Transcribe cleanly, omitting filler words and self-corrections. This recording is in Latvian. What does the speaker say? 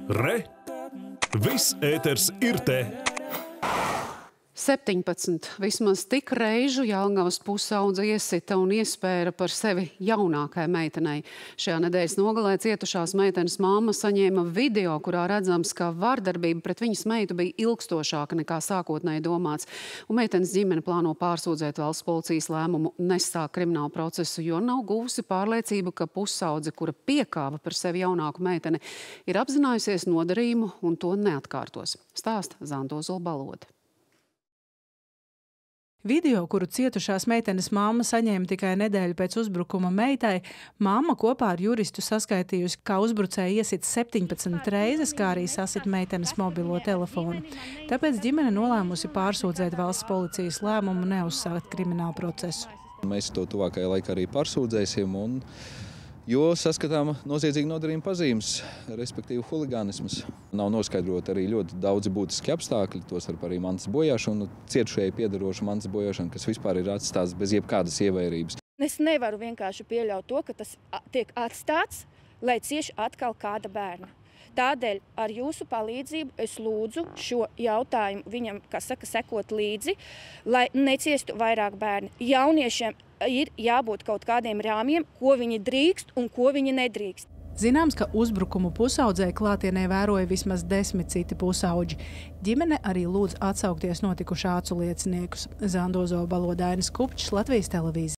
Re! Viss ēters ir te! 17. Vismaz tik reižu Jelgavas pusaudze iesita un iespēra par sevi jaunākai meitenei. Šajā nedēļas nogalē cietušās meitenes mamma saņēma video, kurā redzams, ka vardarbība pret viņas meitu bija ilgstošāka nekā sākotnēji domāts. Un meitenes ģimene plāno pārsūdzēt valsts policijas lēmumu nesākt kriminālu procesu, jo nav guvusi pārliecību, ka pusaudze, kura piekāva par sevi jaunāku meiteni, ir apzinājusies nodarījumu un to neatkārtos. Stāsta Zandozola Balode. Video, kuru cietušās meitenes mamma saņēma tikai nedēļu pēc uzbrukuma meitai, mamma kopā ar juristu saskaitījusi, kā uzbrucēji iesit 17 reizes, kā arī sasit meitenes mobilo telefonu. Tāpēc ģimene nolēmusi pārsūdzēt valsts policijas lēmumu neuzsākt kriminālu procesu. Mēs to tuvākajā laikā arī pārsūdzēsim, jo saskatām noziedzīgu nodarījumu pazīmes, respektīvi huligānismus. Nav noskaidrot arī ļoti daudzi būtiski apstākļi, tostarp arī mantas bojāšanu, cietušajai piederošu mantas bojāšanu, kas vispār ir atstāts bez jebkādas ievairības. Es nevaru vienkārši pieļaut to, ka tas tiek atstāts, lai cieši atkal kāda bērna. Tādēļ ar jūsu palīdzību es lūdzu šo jautājumu viņam, kas saka, sekot līdzi, lai neciestu vairāk bērni. Jauniešiem ir jābūt kaut kādiem rāmjiem, ko viņi drīkst un ko viņi nedrīkst. Zināms, ka uzbrukumu pusaudzē klātienē vēroja vismaz 10 citi pusauģi. Ģimene arī lūdz atsaukties notikušā acu lieciniekus. Zandozola Balode, Ainis Kupčs, Latvijas televīzija.